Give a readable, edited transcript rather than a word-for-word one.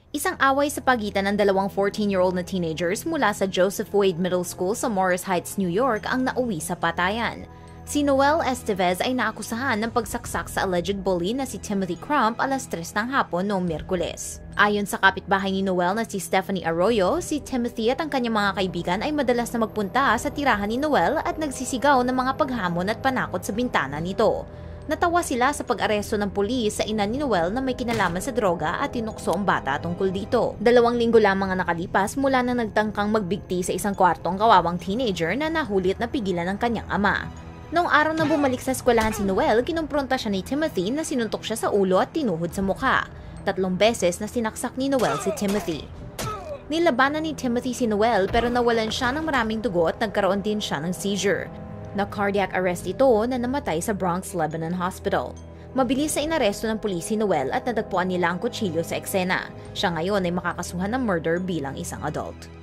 Isang away sa pagitan ng dalawang 14-year-old na teenagers mula sa Joseph Wade Middle School sa Morris Heights, New York ang nauwi sa patayan. Si Noel Estevez ay naakusahan ng pagsaksak sa alleged bully na si Timothy Crump alas 3 ng hapon noong Miyerkules. Ayon sa kapitbahay ni Noel na si Stephany Arroyo, si Timothy at ang kanyang mga kaibigan ay madalas na magpunta sa tirahan ni Noel at nagsisigaw ng mga paghamon at panakot sa bintana nito. Natawa sila sa pag-aresto ng pulis sa ina ni Noel na may kinalaman sa droga at tinukso ang bata tungkol dito. 2 linggo lamang ang nakalipas mula nang nagtangkang magbigti sa isang kwartong kawawang teenager na nahuli at napigilan ng kanyang ama. Noong araw na bumalik sa eskuwelahan si Noel, kinumpronta siya ni Timothy na sinuntok siya sa ulo at tinuhod sa mukha. 3 beses na sinaksak ni Noel si Timothy. Nilabanan ni Timothy si Noel pero nawalan siya ng maraming dugo at nagkaroon din siya ng seizure. Na-cardiac arrest ito na namatay sa Bronx, Lebanon Hospital. Mabilis sa inaresto ng pulis si Noel at natagpuan nila ang kutsilyo sa eksena. Siya ngayon ay makakasuhan ng murder bilang isang adult.